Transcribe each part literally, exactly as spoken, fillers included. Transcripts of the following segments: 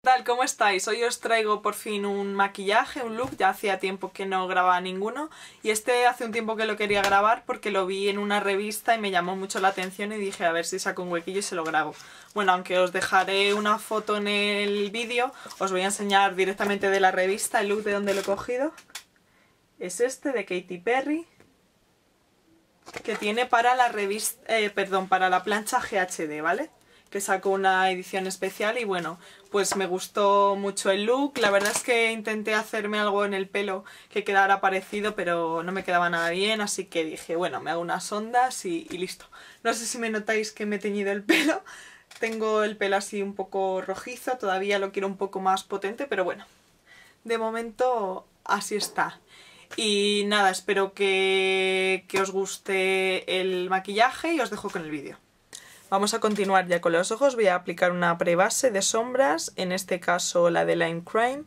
tal? ¿Cómo estáis? Hoy os traigo por fin un maquillaje, un look, ya hacía tiempo que no grababa ninguno y este hace un tiempo que lo quería grabar porque lo vi en una revista y me llamó mucho la atención y dije a ver si saco un huequillo y se lo grabo. Bueno, aunque os dejaré una foto en el vídeo, os voy a enseñar directamente de la revista el look de donde lo he cogido. Es este de Katy Perry, que tiene para la revista, eh, perdón, para la plancha G H D, ¿vale? Que sacó una edición especial y bueno, pues me gustó mucho el look. La verdad es que intenté hacerme algo en el pelo que quedara parecido, pero no me quedaba nada bien, así que dije, bueno, me hago unas ondas y, y listo. No sé si me notáis que me he teñido el pelo, tengo el pelo así un poco rojizo, todavía lo quiero un poco más potente, pero bueno, de momento así está. Y nada, espero que, que os guste el maquillaje y os dejo con el vídeo. Vamos a continuar ya con los ojos. Voy a aplicar una prebase de sombras, en este caso la de Lime Crime,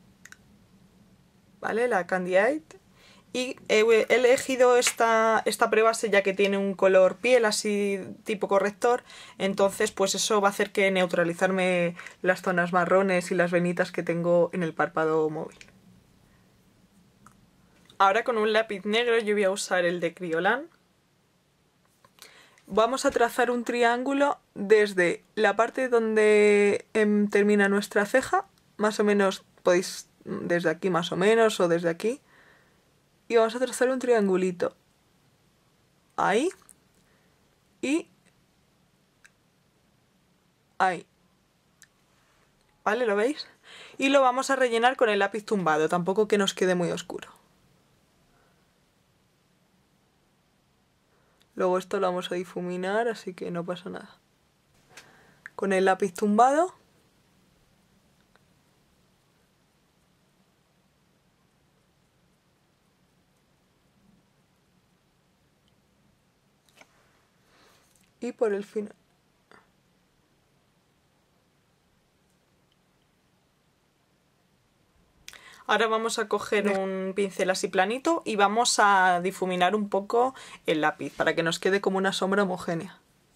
¿vale? La Candy Eye. Y he elegido esta, esta prebase ya que tiene un color piel así tipo corrector, entonces pues eso va a hacer que neutralizarme las zonas marrones y las venitas que tengo en el párpado móvil. Ahora con un lápiz negro yo voy a usar el de Kryolan. Vamos a trazar un triángulo desde la parte donde eh, termina nuestra ceja, más o menos podéis desde aquí más o menos o desde aquí, y vamos a trazar un triangulito ahí y ahí, ¿vale? ¿Lo veis? Y lo vamos a rellenar con el lápiz tumbado, tampoco que nos quede muy oscuro. Luego esto lo vamos a difuminar, así que no pasa nada. Con el lápiz tumbado y por el final. Ahora vamos a coger un pincel así planito y vamos a difuminar un poco el lápiz para que nos quede como una sombra homogénea.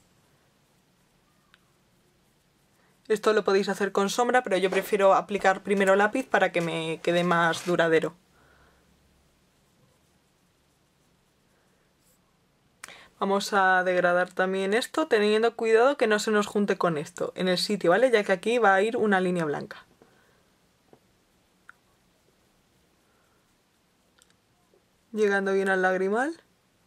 Esto lo podéis hacer con sombra, pero yo prefiero aplicar primero lápiz para que me quede más duradero. Vamos a degradar también esto, teniendo cuidado que no se nos junte con esto en el sitio, ¿vale? Ya que aquí va a ir una línea blanca. Llegando bien al lagrimal.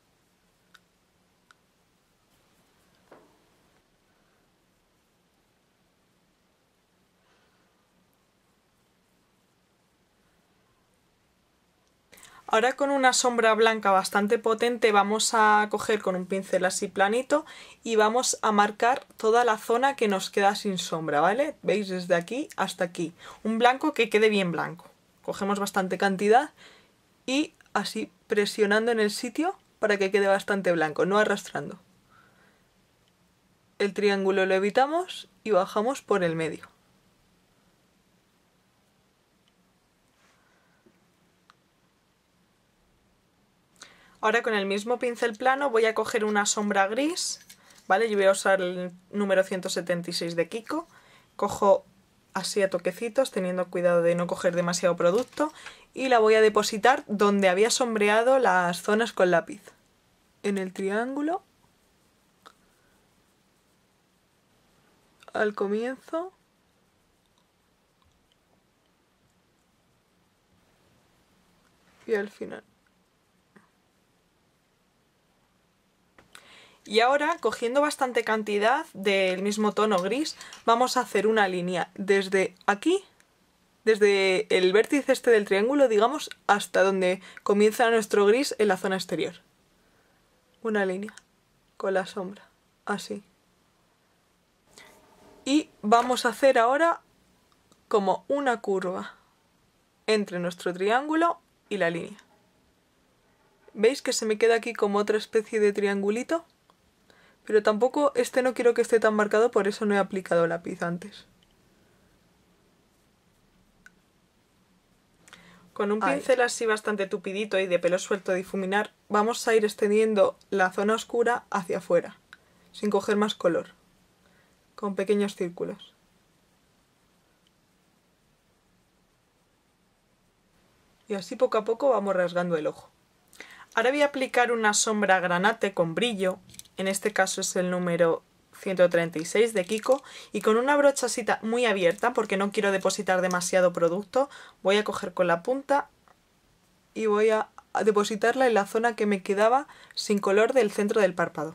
Ahora con una sombra blanca bastante potente vamos a coger con un pincel así planito y vamos a marcar toda la zona que nos queda sin sombra, ¿vale? ¿Veis? Desde aquí hasta aquí. Un blanco que quede bien blanco. Cogemos bastante cantidad y así presionando en el sitio para que quede bastante blanco, no arrastrando. El triángulo lo evitamos y bajamos por el medio. Ahora con el mismo pincel plano voy a coger una sombra gris, ¿vale? Yo voy a usar el número ciento setenta y seis de Kiko. Cojo así a toquecitos, teniendo cuidado de no coger demasiado producto, y la voy a depositar donde había sombreado las zonas con lápiz. En el triángulo, al comienzo, y al final. Y ahora, cogiendo bastante cantidad del mismo tono gris, vamos a hacer una línea desde aquí, desde el vértice este del triángulo, digamos, hasta donde comienza nuestro gris en la zona exterior. Una línea con la sombra, así. Y vamos a hacer ahora como una curva entre nuestro triángulo y la línea. ¿Veis que se me queda aquí como otra especie de triangulito? Pero tampoco, este no quiero que esté tan marcado, por eso no he aplicado lápiz antes. Con un pincel así bastante tupidito y de pelo suelto de difuminar, vamos a ir extendiendo la zona oscura hacia afuera, sin coger más color, con pequeños círculos. Y así poco a poco vamos rasgando el ojo. Ahora voy a aplicar una sombra granate con brillo, en este caso es el número ciento treinta y seis de Kiko, y con una brocha así muy abierta, porque no quiero depositar demasiado producto, voy a coger con la punta y voy a depositarla en la zona que me quedaba sin color del centro del párpado.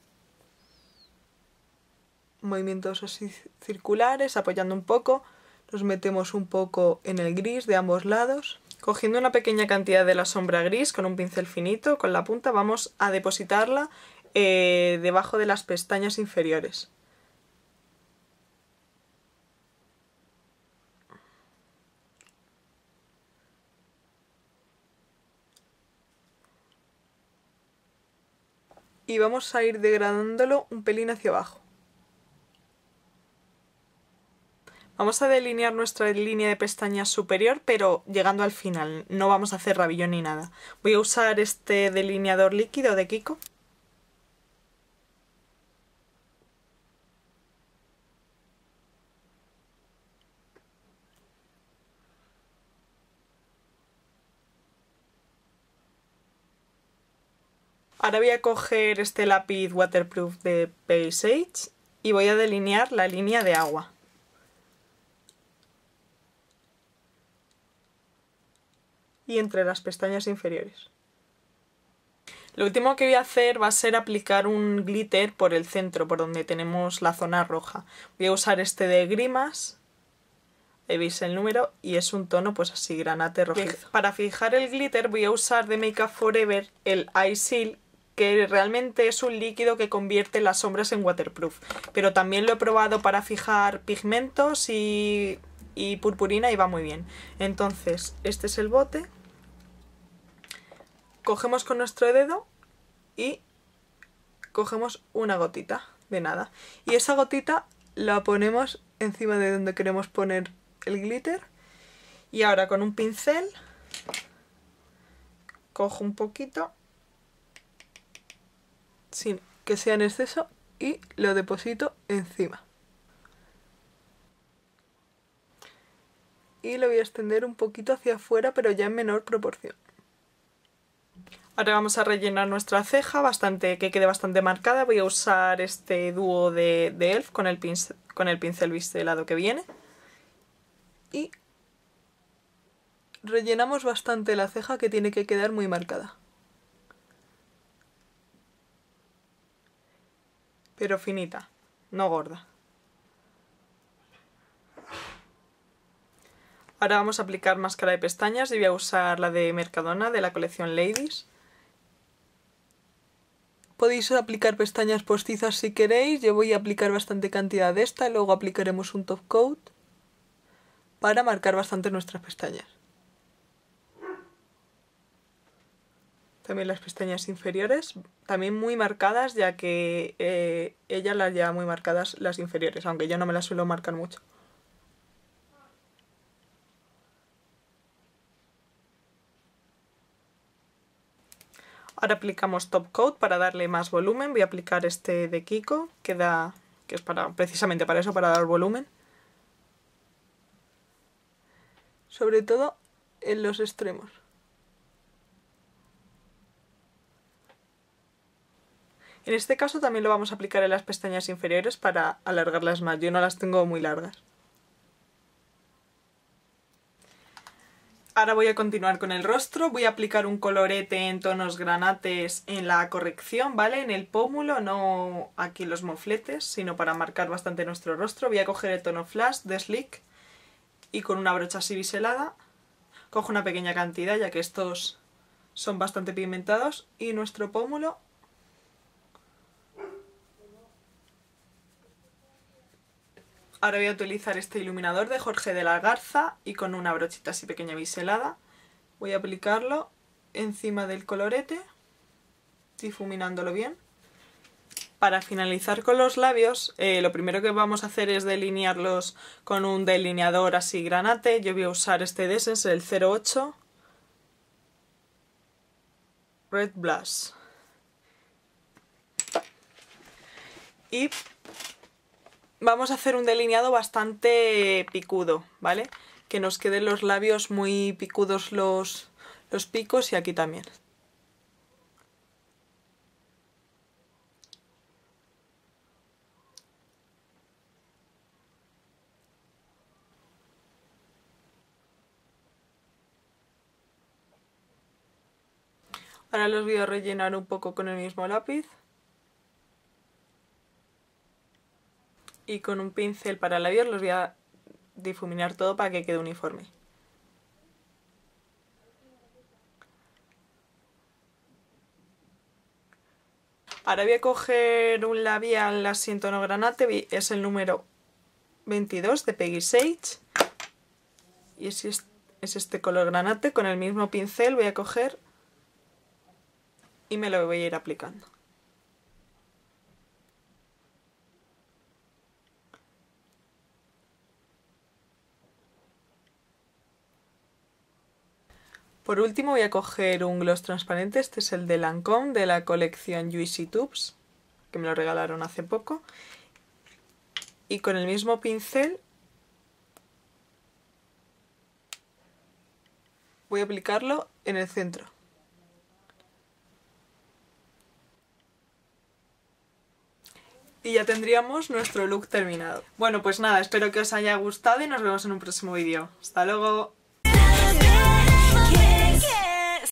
Movimientos así circulares, apoyando un poco, los metemos un poco en el gris de ambos lados. Cogiendo una pequeña cantidad de la sombra gris con un pincel finito, con la punta vamos a depositarla eh, debajo de las pestañas inferiores. Y vamos a ir degradándolo un pelín hacia abajo. Vamos a delinear nuestra línea de pestañas superior, pero llegando al final, no vamos a hacer rabillón ni nada. Voy a usar este delineador líquido de Kiko. Ahora voy a coger este lápiz waterproof de Paysage y voy a delinear la línea de agua. Y entre las pestañas inferiores. Lo último que voy a hacer va a ser aplicar un glitter por el centro, por donde tenemos la zona roja. Voy a usar este de Grimas, ahí veis el número, y es un tono pues así granate rojizo. Para fijar el glitter voy a usar de Make Up For Ever el Eye Seal, que realmente es un líquido que convierte las sombras en waterproof. Pero también lo he probado para fijar pigmentos y... y purpurina y va muy bien. Entonces, este es el bote. Cogemos con nuestro dedo y cogemos una gotita de nada. Y esa gotita la ponemos encima de donde queremos poner el glitter. Y ahora con un pincel cojo un poquito, sin que sea en exceso, y lo deposito encima. Y lo voy a extender un poquito hacia afuera, pero ya en menor proporción. Ahora vamos a rellenar nuestra ceja, bastante, que quede bastante marcada. Voy a usar este dúo de, de Elf con el, pincel, con el pincel bistelado que viene. Y rellenamos bastante la ceja, que tiene que quedar muy marcada. Pero finita, no gorda. Ahora vamos a aplicar máscara de pestañas y voy a usar la de Mercadona de la colección Ladies. Podéis aplicar pestañas postizas si queréis, yo voy a aplicar bastante cantidad de esta y luego aplicaremos un top coat para marcar bastante nuestras pestañas. También las pestañas inferiores, también muy marcadas, ya que eh, ella las lleva muy marcadas las inferiores, aunque yo no me las suelo marcar mucho. Ahora aplicamos top coat para darle más volumen. Voy a aplicar este de Kiko, que, da, que es para, precisamente para eso, para dar volumen. Sobre todo en los extremos. En este caso también lo vamos a aplicar en las pestañas inferiores para alargarlas más. Yo no las tengo muy largas. Ahora voy a continuar con el rostro, voy a aplicar un colorete en tonos granates en la corrección, ¿vale? En el pómulo, no aquí en los mofletes, sino para marcar bastante nuestro rostro. Voy a coger el tono Flash de Sleek y con una brocha así biselada cojo una pequeña cantidad, ya que estos son bastante pigmentados, y nuestro pómulo ahora voy a utilizar este iluminador de Jorge de la Garza y con una brochita así pequeña biselada voy a aplicarlo encima del colorete, difuminándolo bien. Para finalizar con los labios, eh, lo primero que vamos a hacer es delinearlos con un delineador así granate. Yo voy a usar este de Essence, el cero ocho Red Blush. Y vamos a hacer un delineado bastante picudo, ¿vale? Que nos queden los labios muy picudos los, los picos y aquí también. Ahora los voy a rellenar un poco con el mismo lápiz. Y con un pincel para labios los voy a difuminar todo para que quede uniforme. Ahora voy a coger un labial así en tono granate, es el número veintidós de Peggy Sage. Y es, es este color granate, con el mismo pincel voy a coger y me lo voy a ir aplicando. Por último voy a coger un gloss transparente, este es el de Lancôme de la colección Juicy Tubes, que me lo regalaron hace poco. Y con el mismo pincel voy a aplicarlo en el centro. Y ya tendríamos nuestro look terminado. Bueno, pues nada, espero que os haya gustado y nos vemos en un próximo vídeo. ¡Hasta luego!